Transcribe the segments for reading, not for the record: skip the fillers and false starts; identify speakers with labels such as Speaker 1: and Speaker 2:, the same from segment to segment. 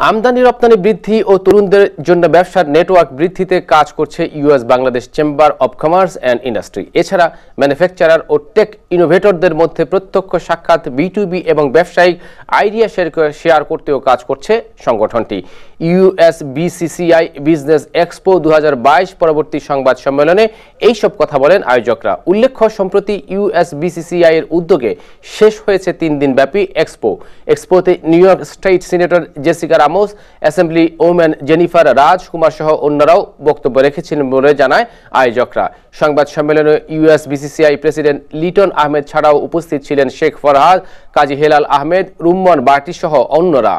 Speaker 1: আমদানি রপ্তানি বৃদ্ধি ও তরুণদের জন্য ব্যবসার নেটওয়ার্ক বৃদ্ধিতে কাজ করছে US Bangladesh chamber of commerce and industry. এছাড়া ম্যানুফ্যাকচারার ও টেক ইনোভেটরদের মধ্যে প্রত্যক্ষ সাক্ষাৎ, B2B এবং ব্যবসায়িক আইডিয়া শেয়ার করতেও কাজ করছে সংগঠনটি। ইউএস BCCI বিজনেস এক্সপো 2022 পরবর্তী সংবাদ সম্মেলনে এইসব কথা বলেন আয়োজকরা। উল্লেখ্য, সম্প্রতি ইউএস BCCI এর উদ্যোগে শেষ হয়েছে 3 দিনব্যাপী এক্সপোতে New York State senator Jessica Ramos, assembly woman Jennifer Rajkumar সহ অন্যরাও বক্তব্য রেখেছিলেন বলে জানায় আয়োজকরা। সংবাদ সম্মেলনে US BCCI president Liton Ahmed ছাড়াও উপস্থিত ছিলেন শেখ ফরহাদ, কাজী হেলাল আহমেদ, রুম্মন বার্টি সহ অন্যরা।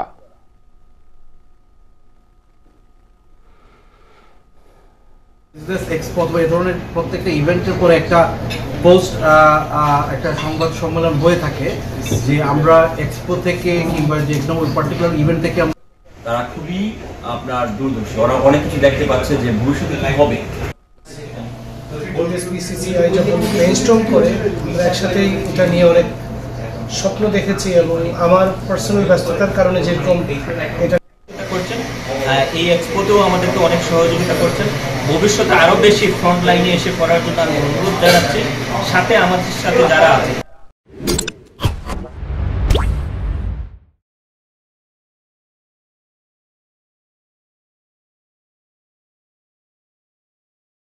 Speaker 2: বিজনেস এক্সপো বা এই ধরনের প্রত্যেকটা ইভেন্টের পরে একটা একটা সংবাদ সম্মেলন হয়ে থাকে, যে আমরা এক্সপো থেকে কিংবা যে কোনো পার্টিকুলার ইভেন্ট থেকে
Speaker 3: তারা খুবই আপনার দূরদর্শী, ওরা অনেক কিছু দেখতে পাচ্ছে যে ভবিষ্যতে কি হবে।
Speaker 4: BCCI যখন ব্রেইনস্টর্ম করে আমরা একসাথেই এটা নিয়ে অনেক স্বপ্ন দেখেছি, এবং আমার পার্সোনাল ব্যস্ততার কারণে যেরকম এটা
Speaker 5: করছেন, এই এক্সপোতেও আমাদেরকে অনেক সহযোগিতা করছেন। ভবিষ্যতে আরো বেশি ফ্রন্ট লাইনে এসে পড়ার জন্য আমি অনুরোধ জানাচ্ছি। সাথে আমাদের সাথে যারা আছে